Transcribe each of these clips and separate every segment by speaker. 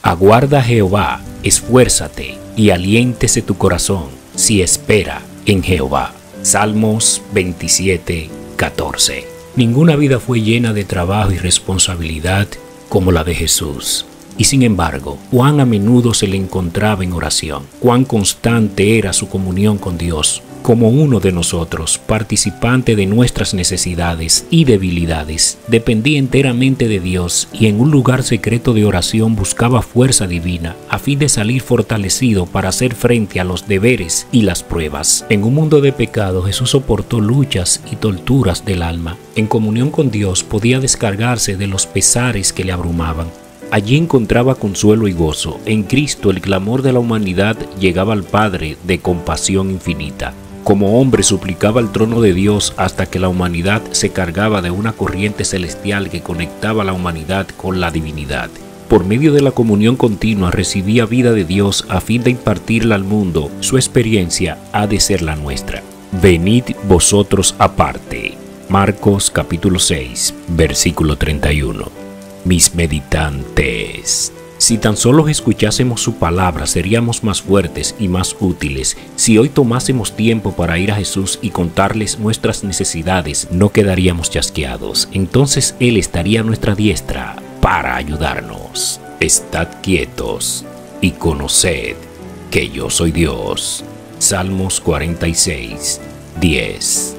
Speaker 1: Aguarda a Jehová, esfuérzate y aliéntese tu corazón si espera en Jehová. Salmos 27, 14. Ninguna vida fue llena de trabajo y responsabilidad como la de Jesús. Y sin embargo, cuán a menudo se le encontraba en oración, cuán constante era su comunión con Dios, como uno de nosotros, participante de nuestras necesidades y debilidades, dependía enteramente de Dios y en un lugar secreto de oración buscaba fuerza divina a fin de salir fortalecido para hacer frente a los deberes y las pruebas. En un mundo de pecado, Jesús soportó luchas y torturas del alma. En comunión con Dios podía descargarse de los pesares que le abrumaban. Allí encontraba consuelo y gozo. En Cristo el clamor de la humanidad llegaba al Padre de compasión infinita. Como hombre suplicaba al trono de Dios hasta que la humanidad se cargaba de una corriente celestial que conectaba a la humanidad con la divinidad. Por medio de la comunión continua recibía vida de Dios a fin de impartirla al mundo. Su experiencia ha de ser la nuestra. Venid vosotros aparte. Marcos capítulo 6, versículo 31. Mis meditantes. Si tan solo escuchásemos su palabra, seríamos más fuertes y más útiles. Si hoy tomásemos tiempo para ir a Jesús y contarles nuestras necesidades, no quedaríamos chasqueados. Entonces Él estaría a nuestra diestra para ayudarnos. Estad quietos y conoced que yo soy Dios. Salmos 46, 10.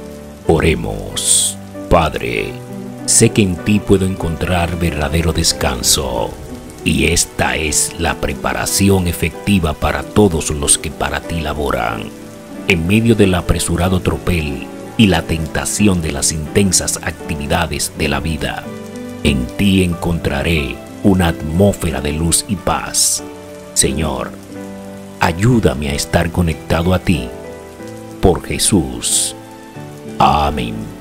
Speaker 1: Oremos. Padre, sé que en ti puedo encontrar verdadero descanso, y esta es la preparación efectiva para todos los que para ti laboran. En medio del apresurado tropel y la tentación de las intensas actividades de la vida, en ti encontraré una atmósfera de luz y paz. Señor, ayúdame a estar conectado a ti. Por Jesús. Amén.